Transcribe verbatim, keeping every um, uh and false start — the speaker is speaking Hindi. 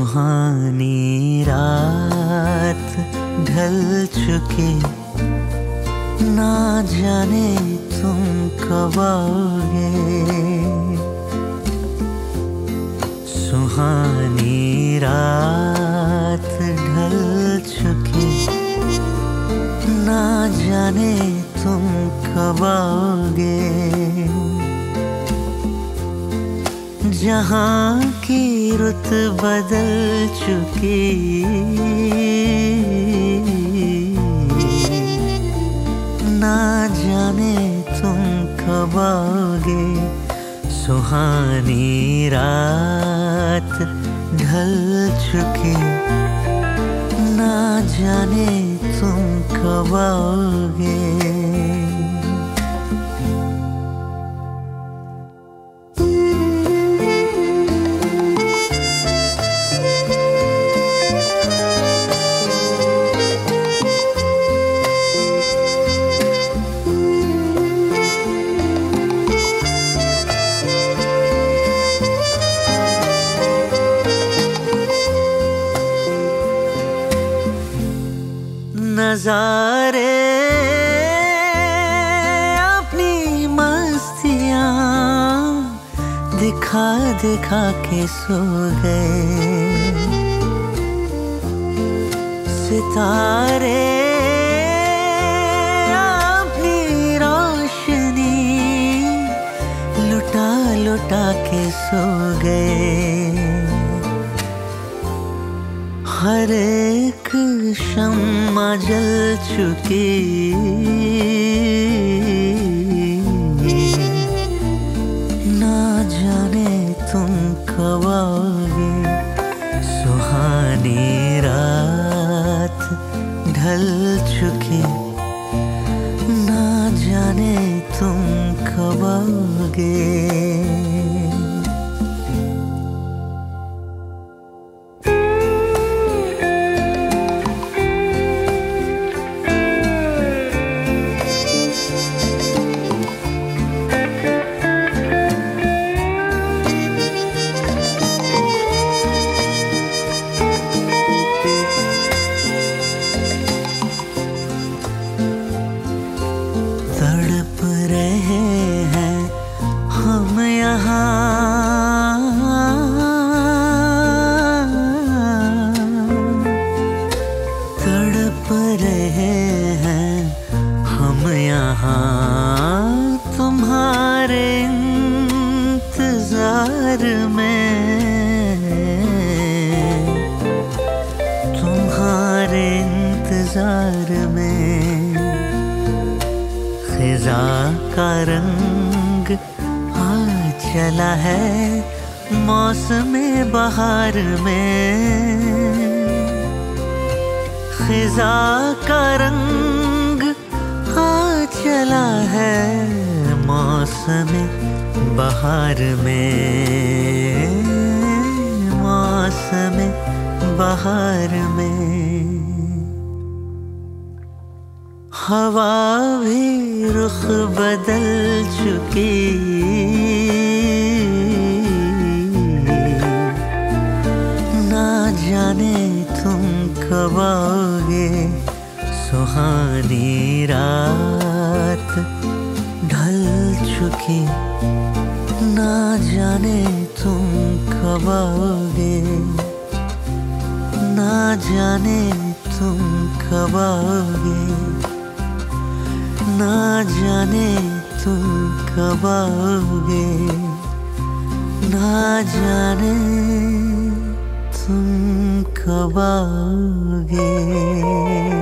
सुहानी रात ढल चुकी, ना जाने तुम कब आओगे। सुहानी रात ढल चुकी, ना जाने तुम कब आओगे। जहाँ की रुत बदल चुकी, ना जाने तुम कब आओगे। सुहानी रात ढल चुकी, ना जाने तुम कब आओगे। नजारे अपनी मस्तियाँ दिखा दिखा के सो गए। सितारे अपनी रोशनी लुटा लुटा के सो गए। हर एक शम्मा जल चुकी, ना जाने तुम कब आओगे। सुहानी रात ढल चुकी, ना जाने तुम कब आओगे। तड़प रहे हैं हम यहाँ, तड़प रहे हैं हम यहाँ तुम्हारे इंतजार में, तुम्हारे इंतजार में। खिज़ा का रंग आ चला है मौसम बहार में। खिज़ा का रंग आ चला है मौसम बहार में, मौसम बहार में। हवा भी रुख बदल चुकी, ना जाने तुम कब आओगे। सुहानी रात ढल चुकी, ना जाने तुम कब आओगे। ना जाने तुम कब आओगे। ना जाने तुम कब आओगे। ना जाने तुम कब आओगे।